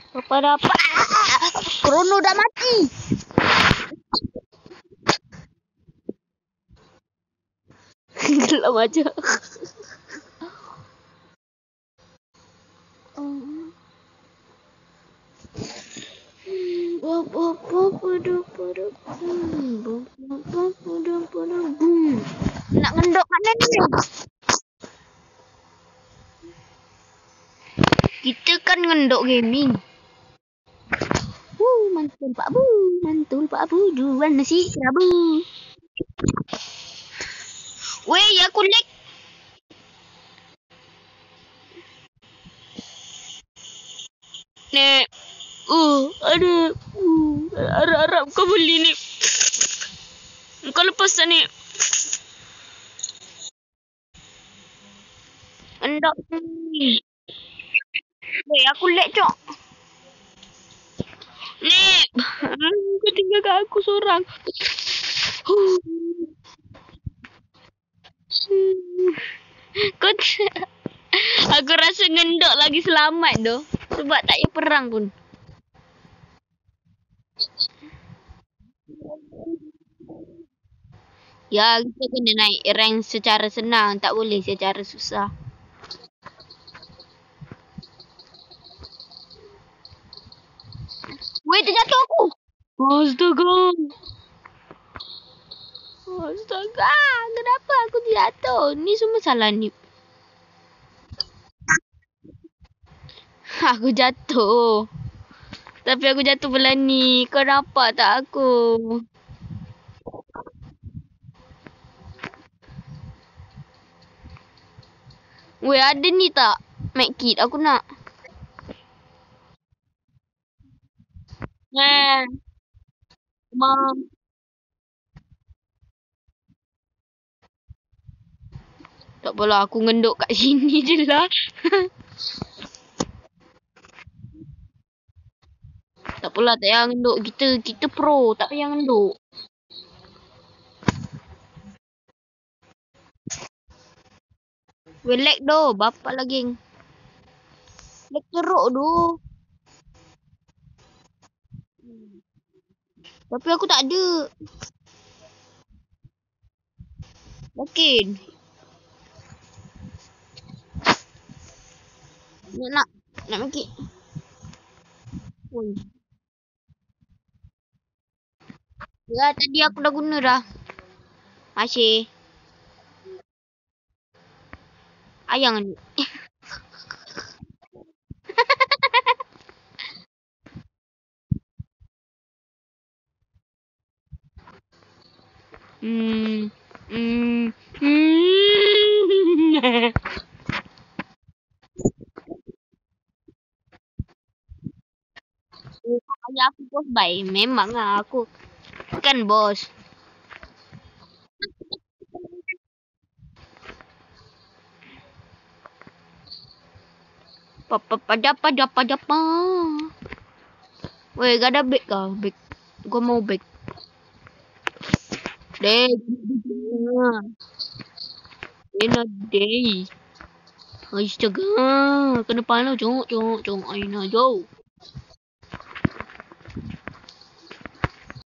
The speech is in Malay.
Apa dapat? Krono udah mati. Gelap aja. Nak ngendok mana ni? Kita kan ngendok gaming. Mantul Pak Bu, mantul Pak Bu, jual nasi kerabu. Weh, ya kulik. Nek, ada, harap kau beli ni. Kau lepas ni. Endok ni. Weh, aku lek cok. Nek, kau tinggalkan aku seorang. Kau aku rasa ngendok lagi selamat doh. Sebab tak payah perang pun. Ya, kita kena naik rank secara senang. Tak boleh secara susah. Weh, terjatuh aku. Astaga. Astaga, kenapa aku jatuh? Ni semua salah ni. Aku jatuh. Tapi aku jatuh bulan ni. Kau nampak tak aku? Weh, ada ni tak? Medkit, aku nak. Mom. Tak apalah, aku ngenduk kat sini je lah. Tak apalah, tak payah ngenduk. Kita pro, tak payah ngenduk. Weh, lag doh. Bapak lagi. Lag teruk doh. Tapi aku tak ada. Mungkin. Nak make. Ya, tadi aku dah guna dah. Masih. Ayang ni. Ayah aku bos baik. Memang lah aku kan bos. Pada. Weh, gak ada bag kah? Bag. Gua mau bag. Deh. Ina deh. Astaga. Kena palau. Cong. Aina jauh.